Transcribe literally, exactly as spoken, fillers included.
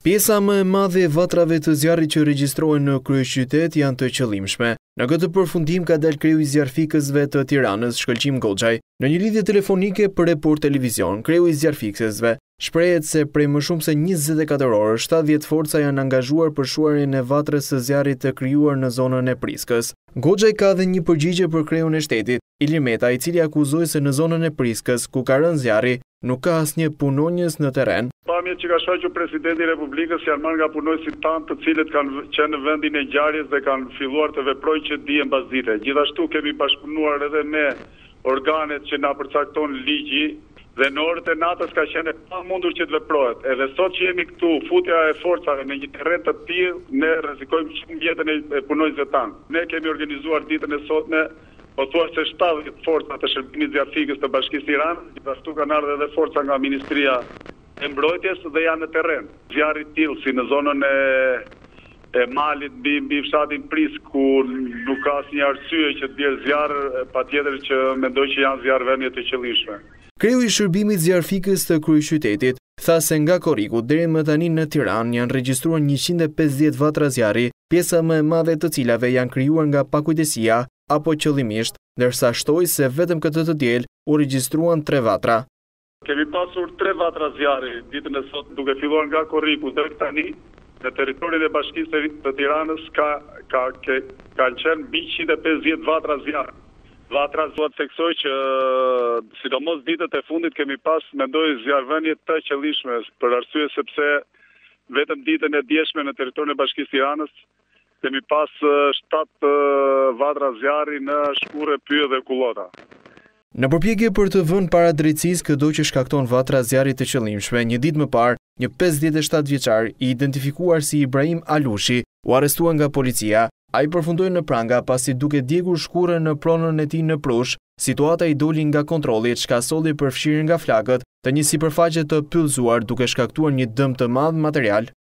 Pjesa më e madhe e vatrave të zjarrit që regjistrohen në kryeqytet janë të qëllimshme. Në këtë përfundim ka dalë kreu i zjarfikësve të Tiranës, Shkëlqim Goxhaj, në një lidhje telefonike për Report Televizion. Kreu i zjarfikësve shprehet se prej më shumë se njëzet e katër orë, shtatëdhjetë forca janë angazhuar për shuarjen e vatrës së zjarrit të krijuar në zonën e Priskës. Goxhaj ka dhe një përgjigje për kreun e shtetit, Ilir Meta, i cili akuzoi se në zonën e Priskës, ku ka rënë zjarri, nuk ka asnjë punonjës në terren. Pamjet që ka shfaqur presidenti i Republikës janë marrë nga punonjësit tanë, të cilët kanë qenë në vendin e ngjarjes dhe kanë filluar të veprojnë që dihen pas dite. Gjithashtu kemi bashkëpunuar edhe me organet që na përcakton ligji dhe në orët e natës ka qenë pamundur që të veprohet. Edhe sot që jemi këtu, futja e forcave në një terren të tillë, ne rrezikojmë shumë jetën e punonjësve tanë. Ne kemi organizuar ditën e sotme pothuajse shtatëdhjetë forca të shërbimit zjarfikës të Bashkisë Tiranës, gjithashtu kanë ardhur edhe forca nga Ministria e Mbrojtjes dhe janë në terren. Zjarri i tillë si në zonën e e malit mbi mbi fshatin Pris, ku nuk ka asnjë arsye që të bjerë zjarr, patjetër që mendoj që janë zjarrvendje të qëllimshme. Kreu i shërbimit zjarfikës të kryeqytetit tha se nga korriku deri më tani në Tiranë janë regjistruar njëqind e pesëdhjetë vatra zjarri, pjesa më e madhe të cilave janë krijuar nga pakujdesia apo qëllimisht, ndërsa shtoi se vetëm këtë të diel u regjistruan tre vatra. Kemi pasur tre vatra zjarri ditën e sot, duke filluar nga korriku deri tani në territorin e Bashkisë të Tiranës ka ka ke, kanë qenë mbi njëqind e pesëdhjetë vatra zjarri. Vatra duhet theksoj që sidomos ditët e fundit kemi pas mendoj zjarrvendje të qëllimshme, për arsye sepse vetëm ditën e dieshme në territorin e Bashkisë Tiranës kemi pas shtatë vatra zjarri në Shkurë, Pyje dhe Kullota. Në përpjekje për të vënë para drejtësisë këto që shkakton vatra zjarri të qëllimshme, një ditë më parë, një pesëdhjetë e shtatë vjeçar i identifikuar si Ibrahim Alushi u arrestua nga policia. Ai përfundoi në pranga pasi duke djegur shkurën në pronën e tij në Prush, situata i doli nga kontrolli, çka solli përfshirjen nga flakët të një sipërfaqe të pyllzuar duke shkaktuar një dëm të madh material.